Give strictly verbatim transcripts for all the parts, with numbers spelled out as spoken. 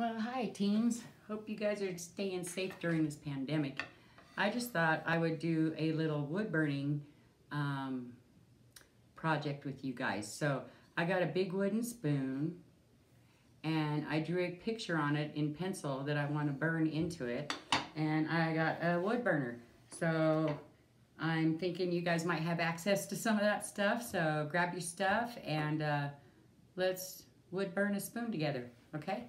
Well, hi teens. Hope you guys are staying safe during this pandemic. I just thought I would do a little wood burning um, project with you guys. So I got a big wooden spoon and I drew a picture on it in pencil that I want to burn into it. And I got a wood burner. So I'm thinking you guys might have access to some of that stuff. So grab your stuff and uh, let's wood burn a spoon together, okay?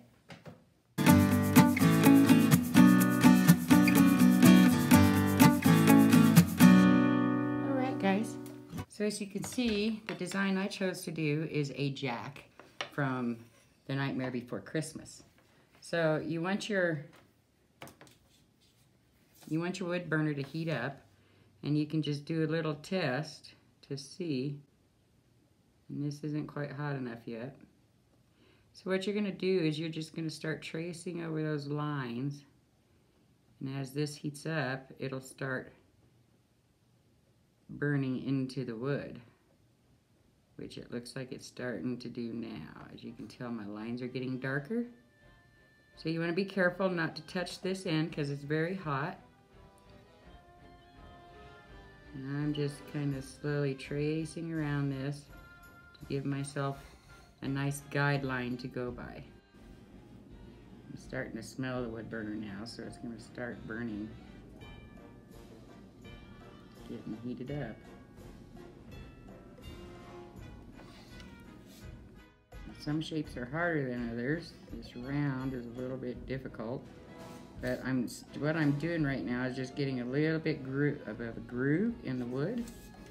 Guys, so as you can see, the design I chose to do is a jack from The Nightmare Before Christmas. So you want your you want your wood burner to heat up, and you can just do a little test to see. And this isn't quite hot enough yet. So what you're going to do is you're just going to start tracing over those lines, and as this heats up, it'll start burning into the wood, which it looks like it's starting to do now. As you can tell, my lines are getting darker. So you want to be careful not to touch this end because it's very hot. And I'm just kind of slowly tracing around this to give myself a nice guideline to go by. I'm starting to smell the wood burner now, so it's going to start burning. Getting heated up. Some shapes are harder than others. This round is a little bit difficult, but I'm what I'm doing right now is just getting a little bit gro of a groove in the wood.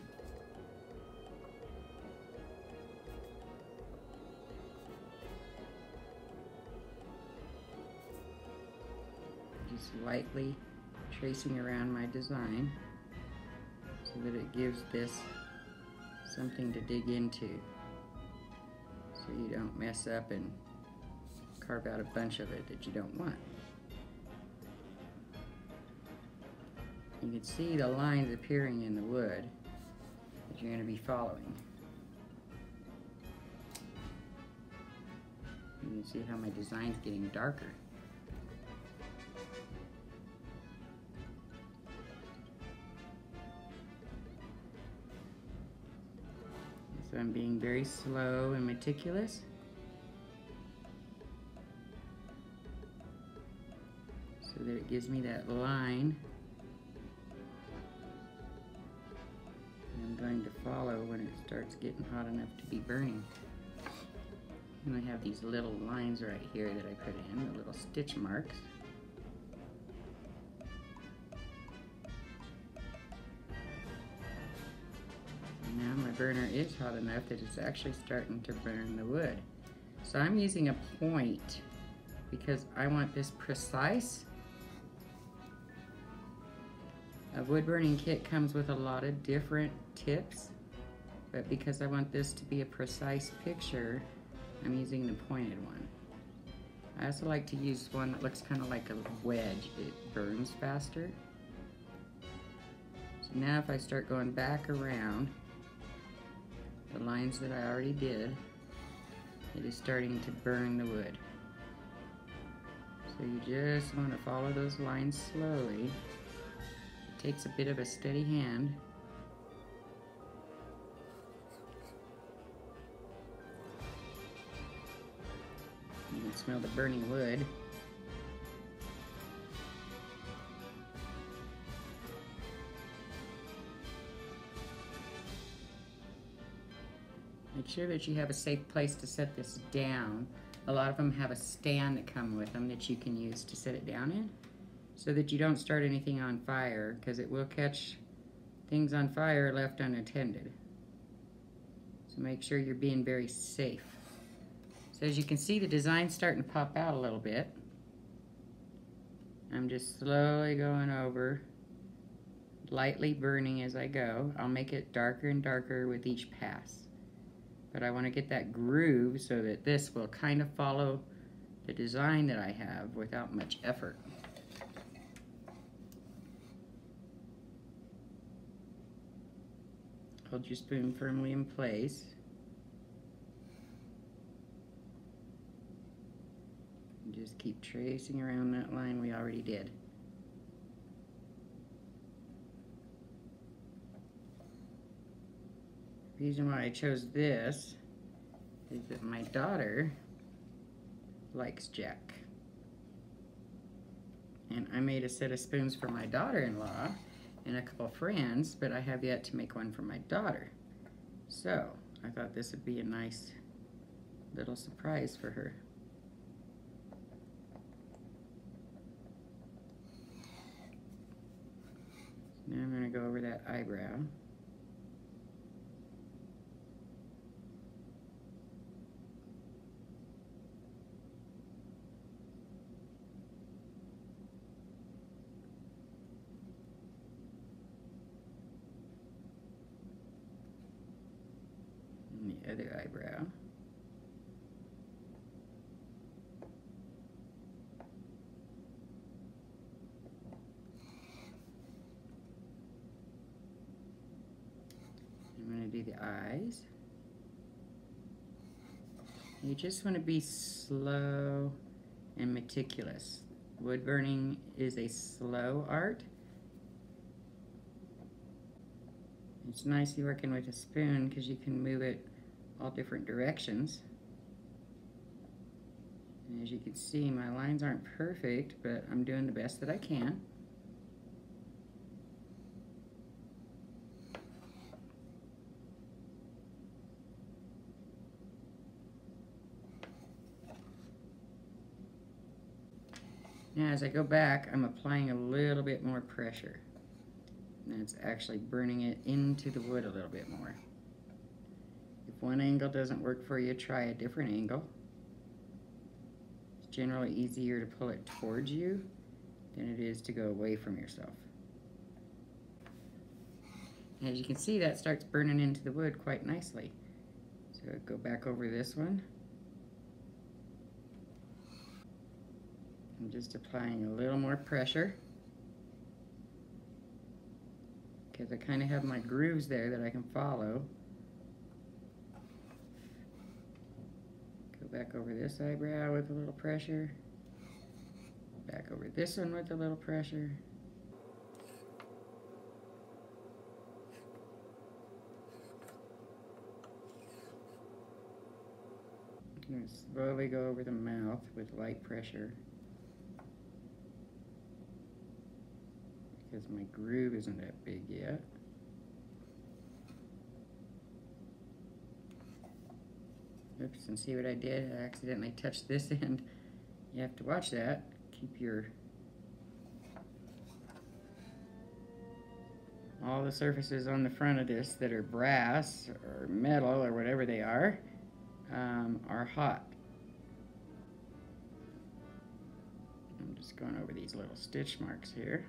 Just lightly tracing around my design, so that it gives this something to dig into, so you don't mess up and carve out a bunch of it that you don't want. You can see the lines appearing in the wood that you're going to be following. You can see how my design's getting darker. So I'm being very slow and meticulous. So that it gives me that line. And I'm going to follow when it starts getting hot enough to be burning. And I have these little lines right here that I put in, the little stitch marks. Now my burner is hot enough that it's actually starting to burn the wood. So I'm using a point because I want this precise. A wood burning kit comes with a lot of different tips, but because I want this to be a precise picture, I'm using the pointed one. I also like to use one that looks kind of like a wedge. It burns faster. So now if I start going back around the lines that I already did, it is starting to burn the wood. So you just want to follow those lines slowly. It takes a bit of a steady hand. You can smell the burning wood. Make sure that you have a safe place to set this down. A lot of them have a stand that comes with them that you can use to set it down in, so that you don't start anything on fire, because it will catch things on fire left unattended. So make sure you're being very safe. So as you can see, the design's starting to pop out a little bit. I'm just slowly going over, lightly burning as I go. I'll make it darker and darker with each pass. But I want to get that groove so that this will kind of follow the design that I have without much effort. Hold your spoon firmly in place. just keep tracing around that line we already did. The reason why I chose this is that my daughter likes Jack. And I made a set of spoons for my daughter-in-law and a couple friends, but I have yet to make one for my daughter. So I thought this would be a nice little surprise for her. Now I'm going to go over that eyebrow. And the other eyebrow. I'm going to do the eyes. You just want to be slow and meticulous. Wood burning is a slow art. It's nice you're working with a spoon because you can move it all different directions. And as you can see, my lines aren't perfect, but I'm doing the best that I can. Now as I go back, I'm applying a little bit more pressure. And it's actually burning it into the wood a little bit more. If one angle doesn't work for you, try a different angle. It's generally easier to pull it towards you than it is to go away from yourself. And as you can see, that starts burning into the wood quite nicely. So go back over this one. I'm just applying a little more pressure because I kind of have my grooves there that I can follow. Go back over this eyebrow with a little pressure. Back over this one with a little pressure. I'm going to slowly go over the mouth with light pressure, because my groove isn't that big yet. Oops, and see what I did? I accidentally touched this end. You have to watch that. Keep your, all the surfaces on the front of this that are brass or metal or whatever they are, um, are hot. I'm just going over these little stitch marks here.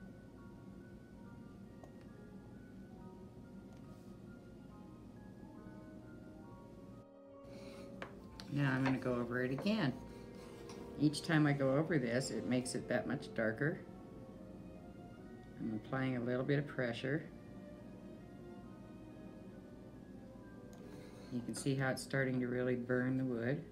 Now I'm going to go over it again. Each time I go over this, it makes it that much darker. I'm applying a little bit of pressure. You can see how it's starting to really burn the wood.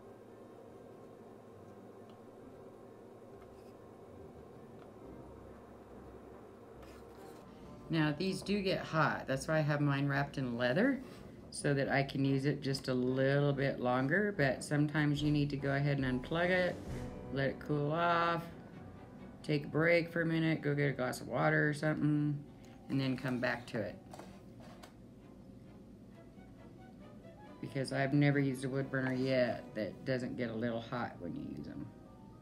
Now these do get hot. That's why I have mine wrapped in leather, so that I can use it just a little bit longer, but sometimes you need to go ahead and unplug it, let it cool off, take a break for a minute, go get a glass of water or something, and then come back to it. Because I've never used a wood burner yet that doesn't get a little hot when you use them.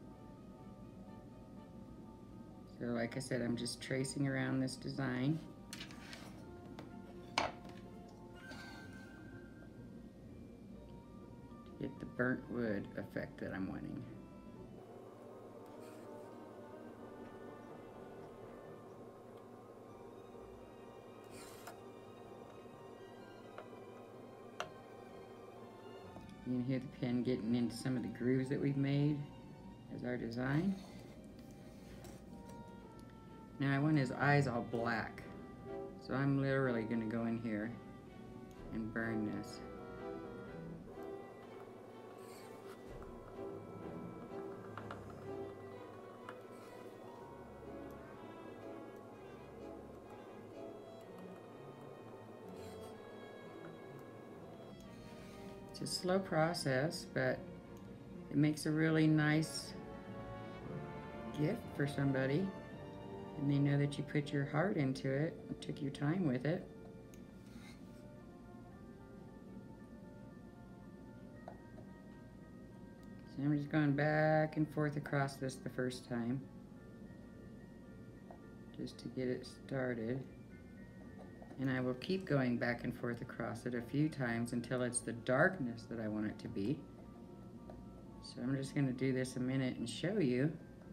So like I said, I'm just tracing around this design. Get the burnt wood effect that I'm wanting. You can hear the pen getting into some of the grooves that we've made as our design. Now I want his eyes all black, so I'm literally going to go in here and burn this. a slow process, but it makes a really nice gift for somebody. And they know that you put your heart into it, and took your time with it. So I'm just going back and forth across this the first time, just to get it started. And I will keep going back and forth across it a few times until it's the darkness that I want it to be. So I'm just going to do this a minute and show you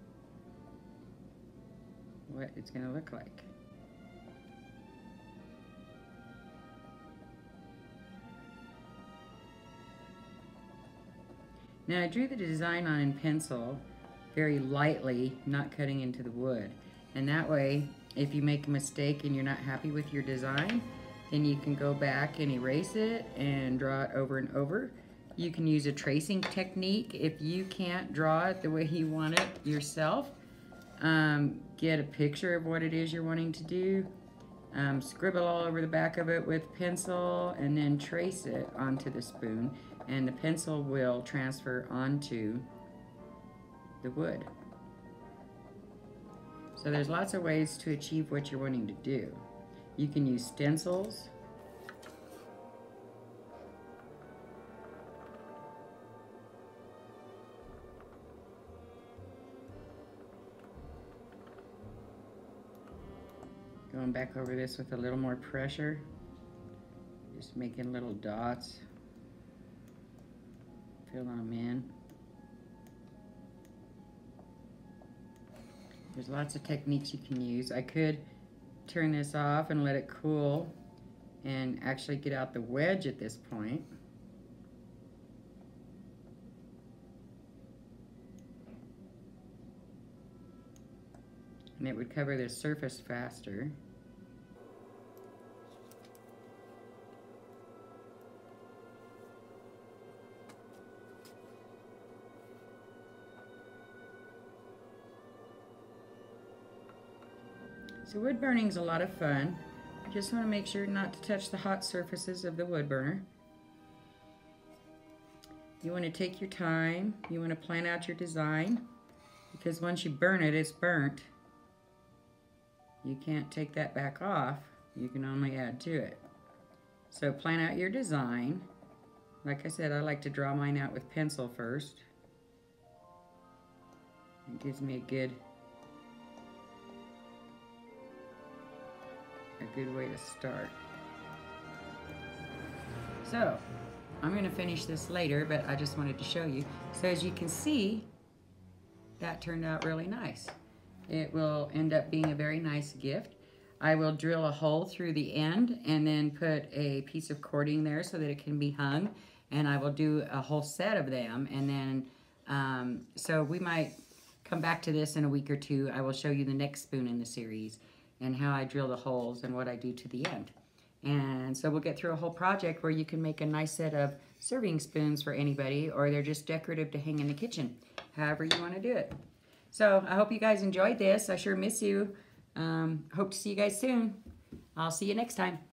what it's going to look like. Now I drew the design on in pencil very lightly, not cutting into the wood. And that way, if you make a mistake and you're not happy with your design, then you can go back and erase it and draw it over and over. You can use a tracing technique if you can't draw it the way you want it yourself. Um, get a picture of what it is you're wanting to do. Um, scribble all over the back of it with pencil and then trace it onto the spoon, and the pencil will transfer onto the wood. So there's lots of ways to achieve what you're wanting to do. You can use stencils. Going back over this with a little more pressure. Just making little dots. Fill them in. There's lots of techniques you can use. I could turn this off and let it cool and actually get out the wedge at this point. And it would cover the surface faster. So wood burning is a lot of fun. You just want to make sure not to touch the hot surfaces of the wood burner. You want to take your time. You want to plan out your design, because once you burn it, it's burnt. You can't take that back off. You can only add to it. So plan out your design. Like I said, I like to draw mine out with pencil first. It gives me a good a good way to start. So I'm going to finish this later, but I just wanted to show you. So as you can see, that turned out really nice. It will end up being a very nice gift. I will drill a hole through the end and then put a piece of cording there so that it can be hung, and I will do a whole set of them. And then um, so we might come back to this in a week or two. I will show you the next spoon in the series and how I drill the holes and what I do to the end. And so we'll get through a whole project where you can make a nice set of serving spoons for anybody, or they're just decorative to hang in the kitchen, however you want to do it. So I hope you guys enjoyed this. I sure miss you. Um, hope to see you guys soon. I'll see you next time.